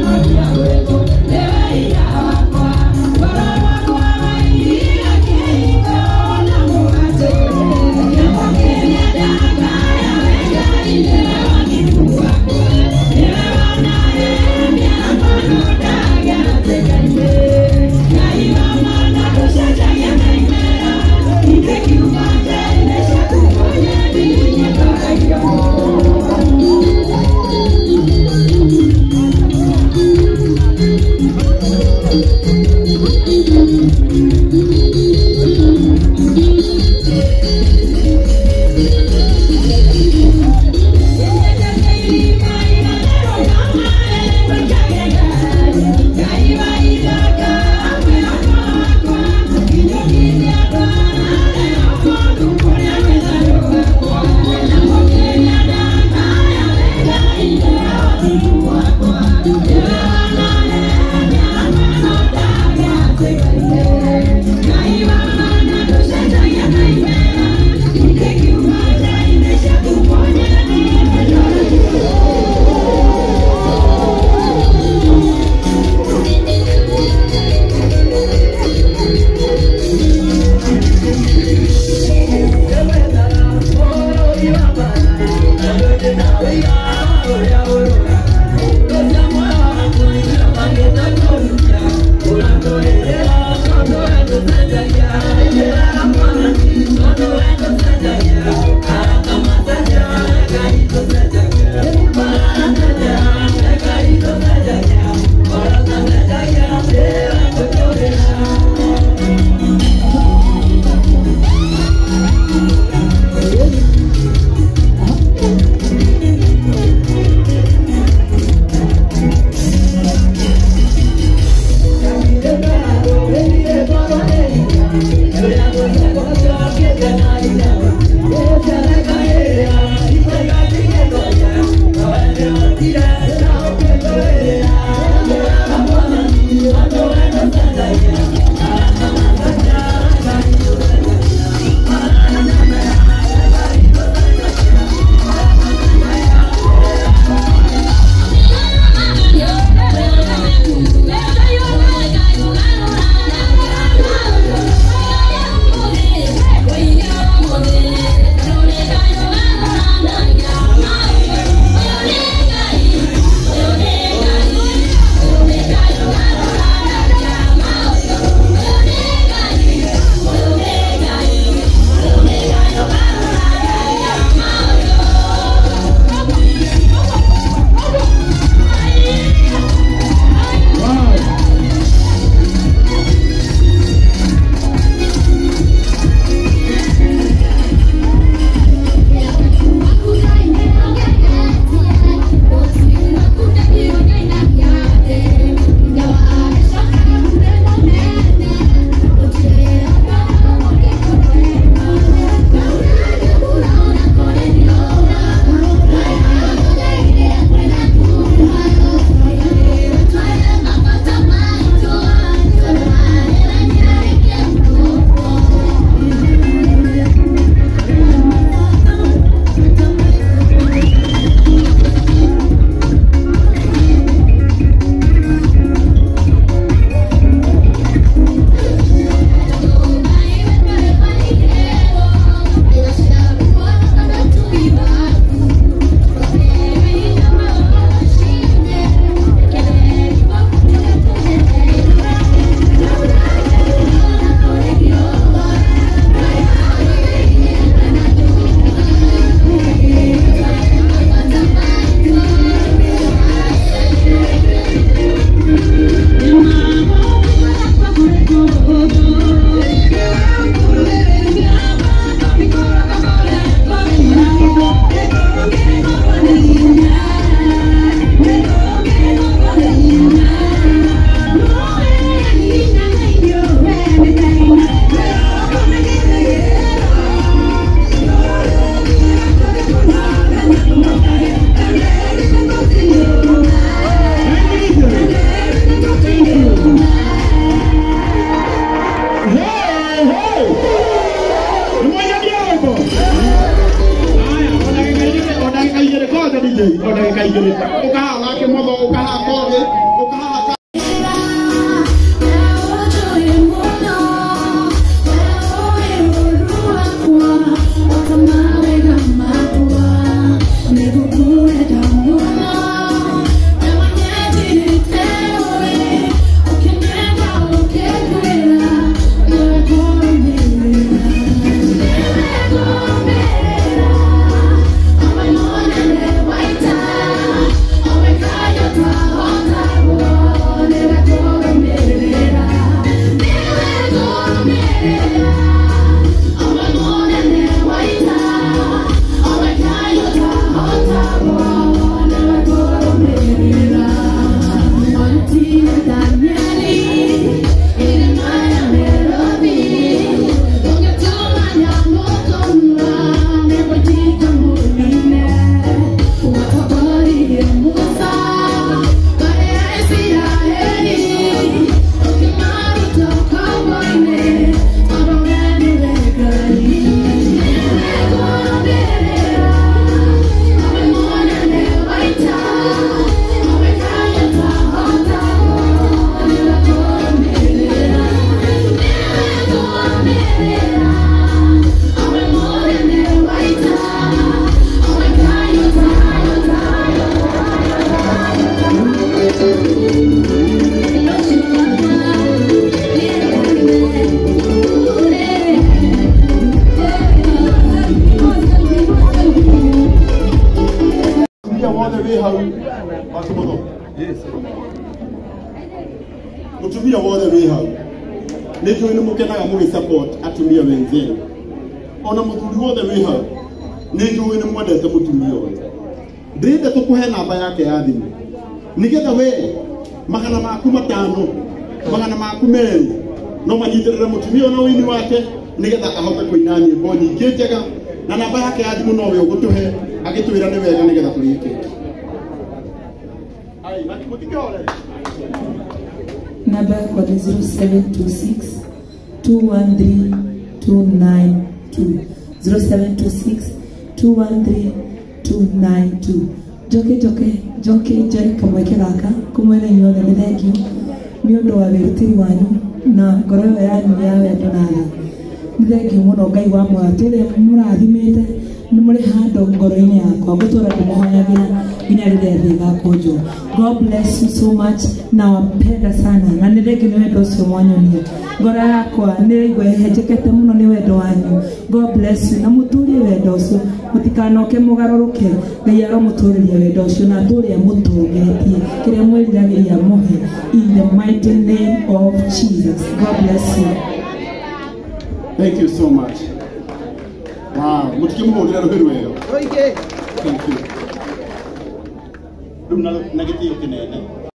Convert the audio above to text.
DJ, o ndagika igiri ukaha wake motho ukaha kothi mutumia wothe wi hau nä njå nä må kenaga må gä support atumia wenzenu ona muthuri wothe wi hau nä njå nä mwendete mutumia ũyũ ndĩrenda tå kũhe namba yake ya thimũ nĩgetha we magana maku matano magana maku merĩ no manyitĩrĩre mutumia na wĩini wake nĩgetha ahote kũina nyĩmbo nyingĩ njega na namba yake ya thimũ no we ũgũtũhe agĩtwĩra nĩ wega nĩgetha tũrĩke ai matikũtikore Number code is 0726 213 292. 0726 213 292. Joke jari kamweke gaka kumwene nyothe nĩ thengiũ nĩ ũndũ wa wĩrutĩri wanyu na ngoro ĩyo yanyu ya wendo na tha. Nĩ thengiũ mũno Ngai wa mwatũ ũrĩa mũrathimĩte nĩ mũrĩ handũ ngoro-inĩ yakwa ngũtũũra ndĩmũhoyagĩra nginya rĩrĩa thĩ ĩgakũnjwo. God bless you so much na wapenda sana na nĩ thengiũ nĩ wendo ũcio mwanyonia. Ngoro yakwa nĩ ĩraigua ĩhenjekete mũno nĩ wendo wanyu. God bless you na mũtũũrie wendo ũcio mũtikanoke mũgarũrũke. Ngai aromũtũũrĩria wendo ũcio na atũũre amũtũũgĩrĩtie kĩrĩa mwĩriragĩria mũhe in the mighty name of Jesus. God bless you. Thank you so much. Wow, mutikĩ mũhũrĩra rũhĩ rwega. Thank you. Rĩu na gĩtĩo kĩnene